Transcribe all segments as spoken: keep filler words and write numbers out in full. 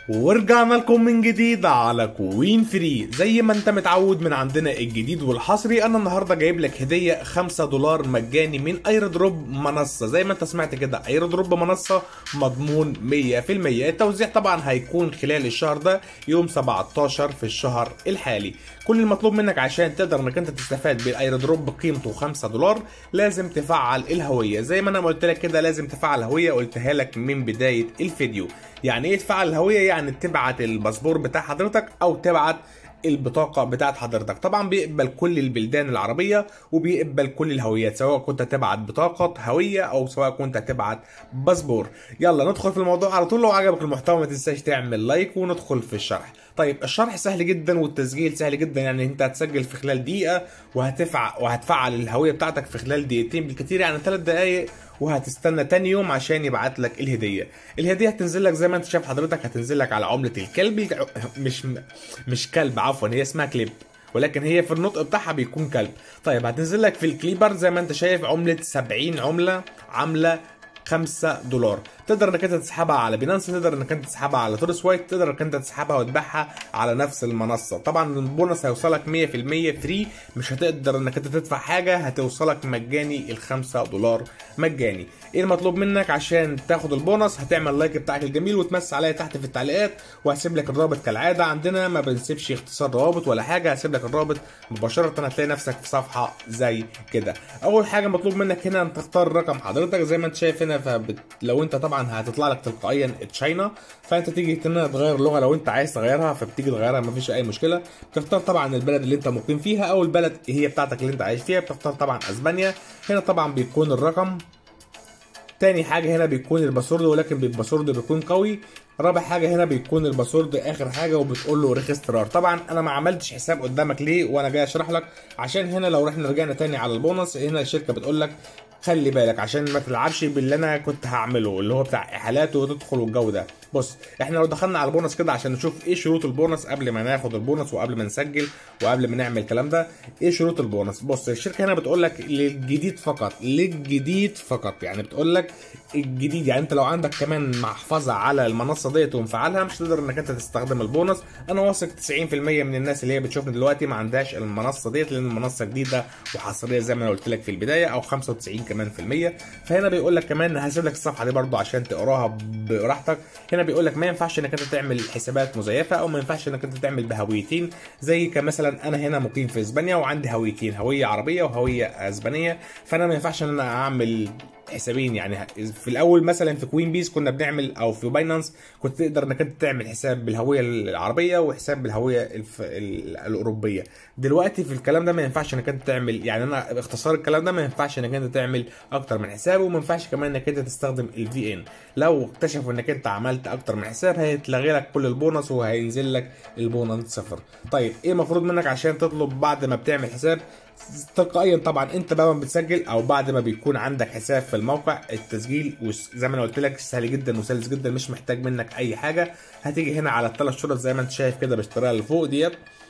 ورجعنا لكم من جديد على كوين فري. زي ما انت متعود من عندنا الجديد والحصري، انا النهارده جايب لك هديه خمسة دولار مجاني من اير دروب منصه. زي ما انت سمعت كده، اير دروب منصه مضمون مية في المية. التوزيع طبعا هيكون خلال الشهر ده يوم سبعتاشر في الشهر الحالي. كل المطلوب منك عشان تقدر انك انت تستفاد بالاير دروب بقيمته خمسة دولار لازم تفعل الهويه. زي ما انا قلت لك كده لازم تفعل الهويه، قلتها لك من بدايه الفيديو. يعني ايه تفعل الهويه؟ يعني تبعت الباسبور بتاع حضرتك او تبعت البطاقه بتاعت حضرتك. طبعا بيقبل كل البلدان العربيه وبيقبل كل الهويات، سواء كنت تبعت بطاقه هويه او سواء كنت تبعت باسبور. يلا ندخل في الموضوع على طول. لو عجبك المحتوى ما تنساش تعمل لايك وندخل في الشرح. طيب الشرح سهل جدا والتسجيل سهل جدا. يعني انت هتسجل في خلال دقيقه وهتفعل وهتفعل الهويه بتاعتك في خلال دقيقتين بالكثير، يعني ثلاث دقائق، وهتستنى تاني يوم عشان يبعت لك الهديه. الهديه هتنزل لك زي ما انت شايف حضرتك، هتنزل لك على عمله الكلب. مش مش كلب، عفوا، هي اسمها كليب، ولكن هي في النطق بتاعها بيكون كلب. طيب هتنزل لك في الكليبر زي ما انت شايف عمله سبعين عمله عامله خمسة دولار. تقدر انك انت تسحبها على بينانس، تقدر انك انت تسحبها على تورس وايت، تقدر انك انت تسحبها وتبيعها على نفس المنصه. طبعا البونص هيوصلك مية في المية فري، مش هتقدر انك انت تدفع حاجه، هتوصلك مجاني ال خمسة دولار مجاني. ايه المطلوب منك عشان تاخد البونص؟ هتعمل لايك بتاعك الجميل وتمس عليا تحت في التعليقات، وهسيب لك الرابط كالعاده. عندنا ما بنسيبش اختصار روابط ولا حاجه، هسيب لك الرابط مباشره، هتلاقي نفسك في صفحه زي كده. اول حاجه مطلوب منك هنا ان تختار رقم حضرتك زي ما انت شايف هنا. فبت... لو انت طبعا هتطلع لك تلقائيا تشاينا، فانت تيجي هنا تغير اللغه لو انت عايز تغيرها، فبتيجي تغيرها مفيش اي مشكله. بتختار طبعا البلد اللي انت مقيم فيها او البلد هي بتاعتك اللي انت عايش فيها. بتختار طبعا اسبانيا. هنا طبعا بيكون الرقم. تاني حاجه هنا بيكون الباسورد، ولكن الباسورد بيكون قوي. رابع حاجه هنا بيكون الباسورد اخر حاجه، وبتقول له ريجسترار. طبعا انا ما عملتش حساب قدامك ليه وانا جاي اشرح لك، عشان هنا لو رحنا رجعنا تاني على البونص، هنا الشركه بتقول لك خلي بالك عشان ما تلعبش باللي انا كنت هعمله اللي هو بتاع احالات وتدخل والجو ده. بص احنا لو دخلنا على البونص كده عشان نشوف ايه شروط البونص قبل ما ناخد البونص وقبل ما نسجل وقبل ما نعمل الكلام ده. ايه شروط البونص؟ بص الشركه هنا بتقول لك للجديد فقط، للجديد فقط. يعني بتقول لك الجديد، يعني انت لو عندك كمان محفظه على المنصه ديت ومفعلها مش تقدر انك انت تستخدم البونص. انا واثق تسعين في المية من الناس اللي هي بتشوفني دلوقتي ما عندهاش المنصه ديت، لان المنصه جديده وحصريه زي ما انا قلت لك في البدايه، او خمسة وتسعين كمان في المية. فهنا بيقول لك كمان، هسيب لك الصفحه دي برضو عشان تقراها براحتك. هنا بيقول لك ما ينفعش انك انت تعمل حسابات مزيفه، او ما ينفعش انك انت تعمل بهويتين. زي كمثلا انا هنا مقيم في اسبانيا وعندي هويتين، هويه عربيه وهويه اسبانيه، فانا ما ينفعش ان انا اعمل حسابين. يعني في الاول مثلا في كوين بيس كنا بنعمل، او في باينانس كنت تقدر انك انت تعمل حساب بالهويه العربيه وحساب بالهويه الف... الاوروبيه. دلوقتي في الكلام ده ما ينفعش انك انت تعمل، يعني انا باختصار الكلام ده ما ينفعش انك انت تعمل اكتر من حساب، وما ينفعش كمان انك انت تستخدم الفي ان. لو اكتشفوا انك انت عملت اكتر من حساب هيتلغي لك كل البونص وهينزل لك البونص صفر. طيب ايه المفروض منك عشان تطلب بعد ما بتعمل حساب؟ تلقائيا طبعا انت بعد ما بتسجل او بعد ما بيكون عندك حساب في الموقع، التسجيل زي ما انا قلت لك سهل جدا وسلس جدا، مش محتاج منك اي حاجه. هتيجي هنا على الثلاث شرط زي ما انت شايف كده بالطريقه اللي فوق ديت،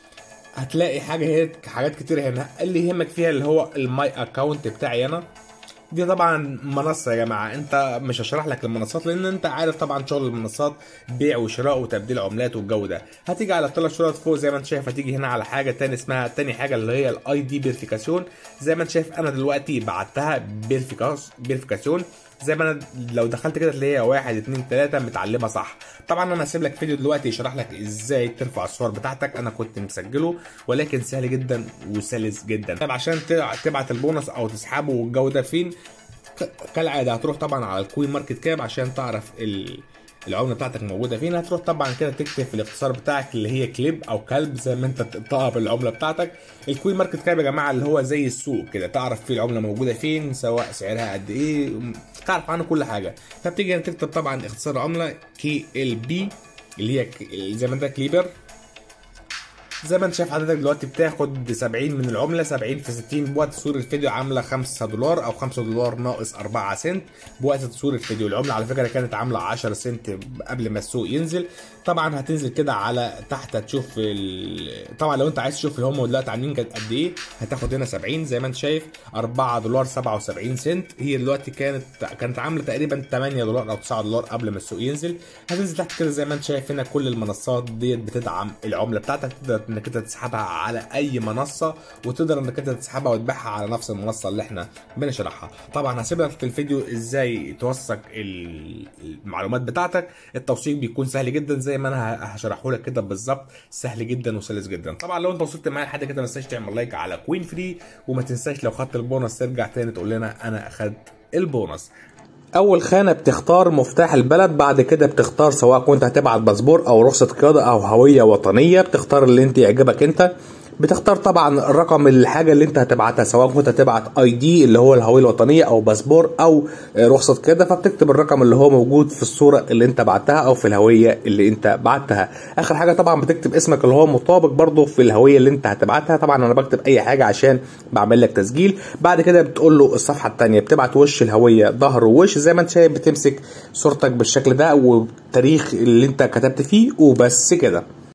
هتلاقي حاجه هي حاجات كتير هنا. اللي يهمك فيها اللي هو الماي اكونت بتاعي انا. دي طبعا منصه يا جماعه، انت مش هشرح لك المنصات لان انت عارف طبعا شغل المنصات، بيع وشراء وتبديل عملات والجو ده. هتيجي على الثلاث شروط فوق زي ما انت شايف، هتيجي هنا على حاجه تاني اسمها تاني حاجه اللي هي الاي دي فيريفيكاسيون. زي ما انت شايف انا دلوقتي بعتها فيريفيكاسيون. زي ما انا لو دخلت كده تلاقيها واحد اتنين تلاته متعلمه صح. طبعا انا هسيب لك فيديو دلوقتي يشرح لك ازاي ترفع الصور بتاعتك، انا كنت مسجله ولكن سهل جدا وسلس جدا. طب عشان تبعت البونص او تسحبه والجو ده فين؟ كالعاده هتروح طبعا على الكوين ماركت كاب عشان تعرف العمله بتاعتك موجوده فين. هتروح طبعا كده تكتب في الاختصار بتاعك اللي هي كليب او كلب زي ما انت تنطقها بالعمله بتاعتك. الكوين ماركت كاب يا جماعه اللي هو زي السوق كده، تعرف فيه العمله موجوده فين، سواء سعرها قد ايه، تعرف عنه كل حاجه. فبتيجي تكتب طبعا اختصار عمله كي ال بي اللي هي زي ما انت كليبر. زي ما انت شايف حضرتك دلوقتي بتاخد سبعين من العمله، سبعين في ستين بوقت تصوير الفيديو عامله خمسة دولار او خمسة دولار ناقص أربعة سنت بوقت تصوير الفيديو. العمله على فكره كانت عامله عشرة سنت قبل ما السوق ينزل. طبعا هتنزل كده على تحت هتشوف ال... طبعا لو انت عايز تشوف هم دلوقتي عاملين قد ايه هتاخد هنا سبعين زي ما انت شايف أربعة دولار سبعة وسبعين سنت. هي دلوقتي كانت كانت عامله تقريبا تمانية دولار او تسعة دولار قبل ما السوق ينزل. هتنزل تحت كده زي ما انت شايف هنا كل المنصات ديت بتدعم العمله بتاعتك، تقدر انك انت تسحبها على اي منصه وتقدر انك انت تسحبها وتبيعها على نفس المنصه اللي احنا بنشرحها. طبعا هسيب لك في الفيديو ازاي توثق المعلومات بتاعتك. التوثيق بيكون سهل جدا زي ما انا هشرحه لك كده بالظبط، سهل جدا وسلس جدا. طبعا لو انت وصلت معايا لحد كده ما تنساش تعمل لايك على كوين فري، وما تنساش لو خدت البونص ترجع تاني تقول لنا انا اخدت البونص. اول خانه بتختار مفتاح البلد، بعد كده بتختار سواء كنت هتبعت باسبور او رخصه قياده او هويه وطنيه، بتختار اللي انت يعجبك انت. بتختار طبعا رقم الحاجه اللي انت هتبعتها، سواء كنت هتبعت اي دي اللي هو الهويه الوطنيه او باسبور او رخصه قياده، فبتكتب الرقم اللي هو موجود في الصوره اللي انت بعتها او في الهويه اللي انت بعتها. اخر حاجه طبعا بتكتب اسمك اللي هو مطابق برضه في الهويه اللي انت هتبعتها. طبعا انا بكتب اي حاجه عشان بعمل لك تسجيل. بعد كده بتقول له الصفحه الثانيه بتبعت وش الهويه ظهر ووش زي ما انت شايف، بتمسك صورتك بالشكل ده والتاريخ اللي انت كتبت فيه وبس كده.